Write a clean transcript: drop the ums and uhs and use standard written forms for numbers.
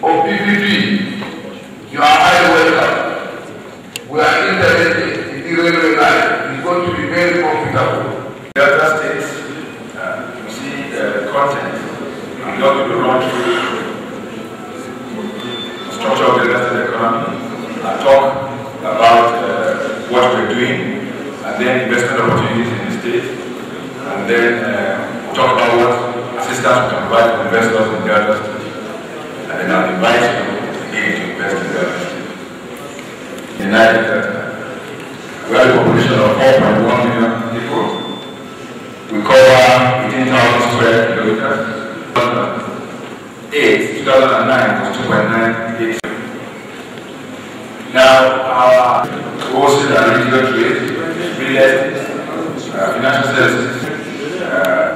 or PPP, you are highly welcome. We are interested in the railway line. It's going to be very profitable. The other states, you see the content. I'm not going to run through the structure of the rest of the economy and talk about what we're doing, and then investment opportunities in the state, and then talk about what assistance we can provide to investors in the other state. And then I'll invite you again to invest in the other state. In Nigeria, we have a population of 4.1 million people. We cover 18,000 square kilometers. 2009 was 2.98. Now, our wholesale and retail trade, real estate, financial services,